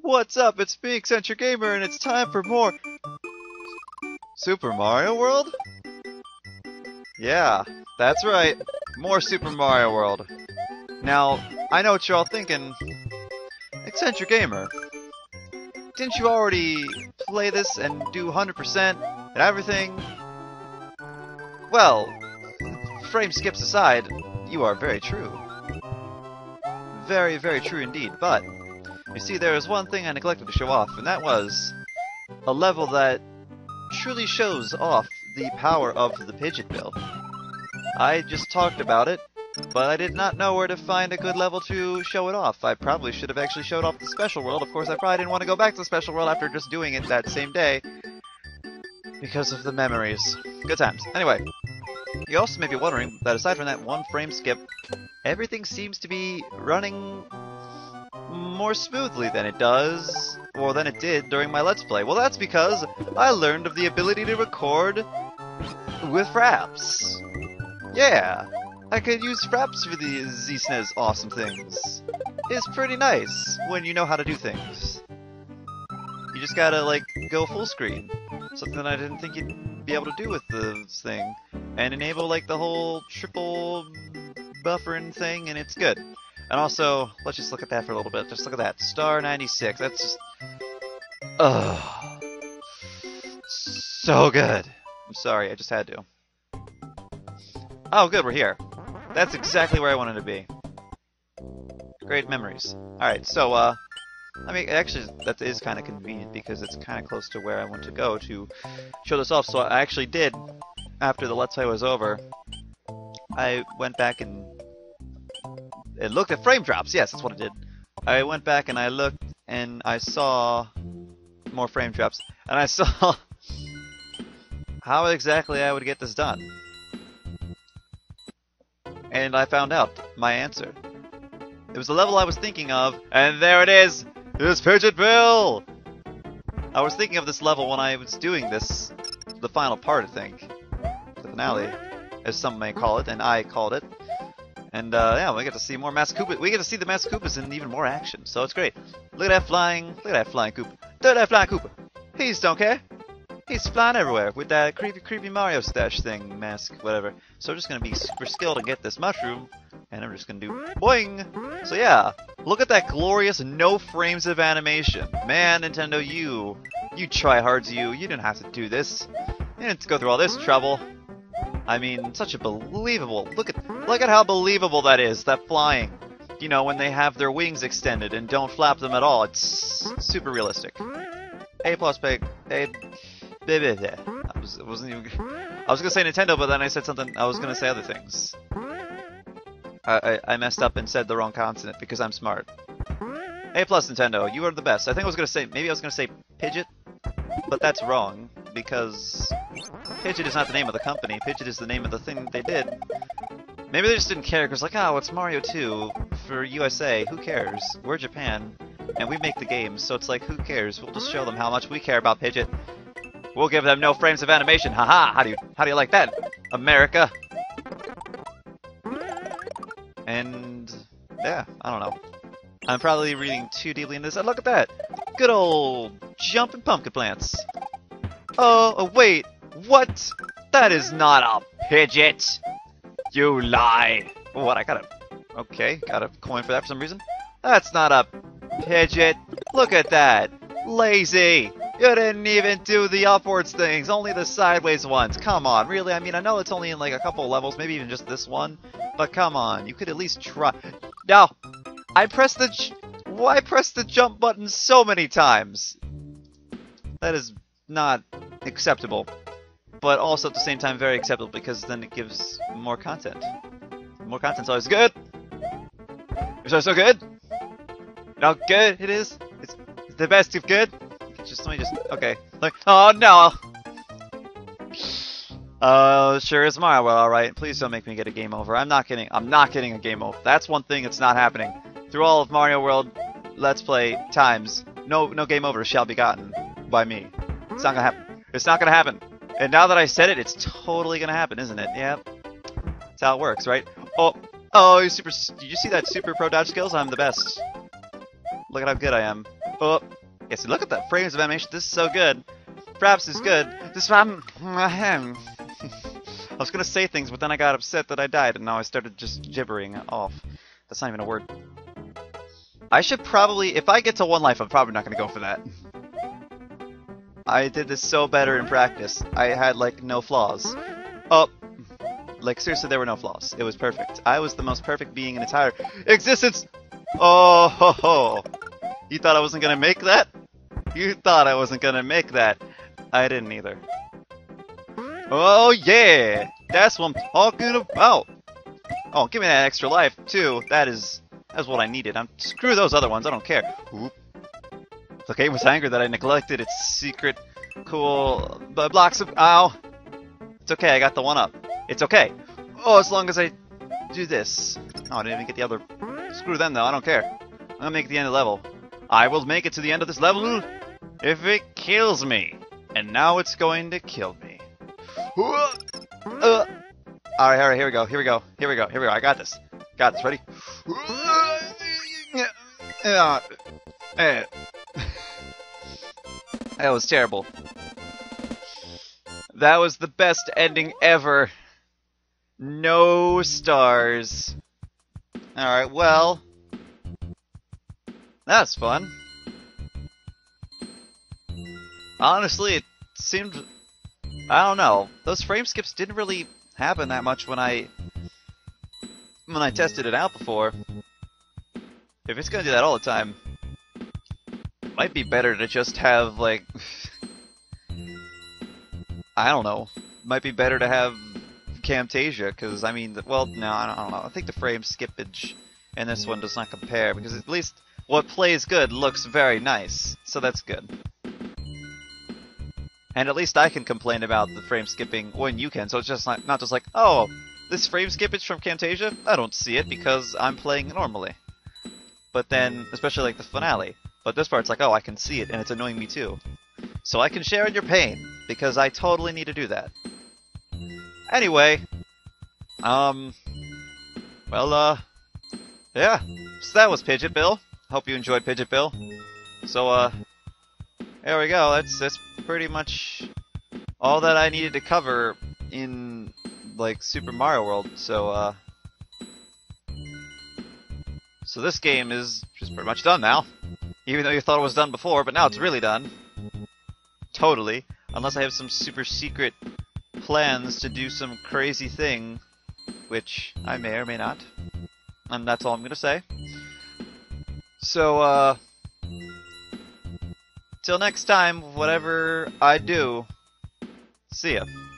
What's up? It's me, Eccentric Gamer, and it's time for more Super Mario World? Yeah, that's right. More Super Mario World. Now, I know what you're all thinking. Eccentric Gamer, didn't you already play this and do 100% and everything? Well, frame skips aside, you are very true. Very, very true indeed, but you see, there is one thing I neglected to show off, and that was a level that truly shows off the power of the Pidgit bill. I just talked about it, but I did not know where to find a good level to show it off. I probably should have actually showed off the Special World. Of course, I probably didn't want to go back to the Special World after just doing it that same day, because of the memories. Good times. Anyway, you also may be wondering that aside from that one frame skip, everything seems to be running more smoothly than it does, or than it did during my Let's Play. Well, that's because I learned of the ability to record with fraps. Yeah, I could use fraps for these awesome things. It's pretty nice when you know how to do things. You just gotta, like, go full screen. Something that I didn't think you'd be able to do with this thing. And enable, like, the whole triple buffering thing, and it's good. And also, let's just look at that for a little bit. Just look at that. Star 96. That's just... ugh. So good. I'm sorry, I just had to. Oh, good, we're here. That's exactly where I wanted to be. Great memories. Alright, so, I mean, actually, that is kind of convenient because it's kind of close to where I want to go to show this off. So I actually did, after the Let's Play was over, I went back and looked at frame drops. Yes, that's what I did. I went back and I looked and I saw more frame drops. And I saw how exactly I would get this done. And I found out my answer. It was the level I was thinking of, and there it is! It's Pidgit Bill! I was thinking of this level when I was doing this, the final part, I think. The finale, as some may call it, and I called it. And yeah, we get to see more Master Koopa. We get to see the Master Koopas in even more action, so it's great. Look at that flying Koopa. Look at that flying Koopa. He just don't care. He's flying everywhere with that creepy Mario stash thing, mask, whatever. So we're just gonna be super skilled to get this mushroom, and I'm just gonna do boing. So yeah, look at that glorious no frames of animation. Man, Nintendo, you tryhards, you didn't have to do this. You didn't go through all this trouble. I mean, such a believable. Look at how believable that is. That flying. You know, when they have their wings extended and don't flap them at all. It's super realistic. A plus pig. I was gonna say Nintendo, but then I said something. I was gonna say other things. I messed up and said the wrong consonant because I'm smart. A plus Nintendo. You are the best. I think I was gonna say Pidgit, but that's wrong because Pidgit is not the name of the company. Pidgit is the name of the thing that they did. Maybe they just didn't care because, like, oh, it's Mario 2 for USA. Who cares? We're Japan, and we make the games, so it's like, who cares? We'll just show them how much we care about Pidgit. We'll give them no frames of animation. Haha! How do you like that, America? And yeah, I don't know. I'm probably reading too deeply into this. And look at that! Good old jumping pumpkin plants. Oh, wait. What? That is not a Pidgit! You lie! What, I got a coin for that for some reason? That's not a Pidgit! Look at that! Lazy! You didn't even do the upwards things, only the sideways ones. Come on, really? I mean, I know it's only in like a couple levels, maybe even just this one, but come on, you could at least try. No! Why press the jump button so many times? That is not acceptable, but also at the same time very acceptable because then it gives more content. More content's always good. It's so good. How good it is. It's the best of good. Okay. Like, oh no. Sure is Mario. Well, all right. Please don't make me get a game over. I'm not getting a game over. That's one thing that's not happening. Through all of Mario World Let's Play times, no game over shall be gotten by me. It's not gonna happen. It's not gonna happen. And now that I said it, it's totally gonna happen, isn't it? Yep. That's how it works, right? Oh, did you see that super pro dodge skills? I'm the best. Look at how good I am. Oh, yes, look at that frames of animation. This is so good. Perhaps it's good. This I was gonna say things, but then I got upset that I died, and now I started just gibbering off. That's not even a word. I should probably, if I get to 1 life, I'm probably not gonna go for that. I did this so better in practice. I had, like, no flaws. Oh, like, seriously, there were no flaws. It was perfect. I was the most perfect being in entire existence! Oh, ho, ho. You thought I wasn't gonna make that? You thought I wasn't gonna make that. I didn't either. Oh, yeah! That's what I'm talking about! Oh, give me that extra life, too. That's what I needed. Screw those other ones, I don't care. Oop. The game was angry that I neglected its secret, cool blocks of. Ow! It's okay, I got the 1-up. It's okay. Oh, as long as I do this. Oh, I didn't even get the other. Screw them though, I don't care. I'm gonna make it to the end of the level. I will make it to the end of this level if it kills me. And now it's going to kill me. Alright, here we go. I got this. Ready? That was terrible. That was the best ending ever. No stars. Alright, well. That's fun. Honestly, it seemed... I don't know. Those frame skips didn't really happen that much when I tested it out before. If it's gonna do that all the time, it might be better to just have, like... I don't know. Might be better to have Camtasia, because, I mean, well, no, I don't know. I think the frame skippage in this one does not compare, because at least what plays good looks very nice, so that's good. And at least I can complain about the frame skipping when you can, so it's just not just like, oh, this frame skippage from Camtasia? I don't see it because I'm playing normally. But then, especially like the finale. But this part's like, oh, I can see it, and it's annoying me too. So I can share in your pain, because I totally need to do that. Anyway, yeah. So that was Pidgit Bill. Hope you enjoyed Pidgit Bill. So, there we go. That's pretty much all that I needed to cover in, like, Super Mario World. So, so this game is just pretty much done now. Even though you thought it was done before, but now it's really done. Totally. Unless I have some super secret plans to do some crazy thing, which I may or may not. And that's all I'm gonna say. So, till next time, whatever I do, see ya.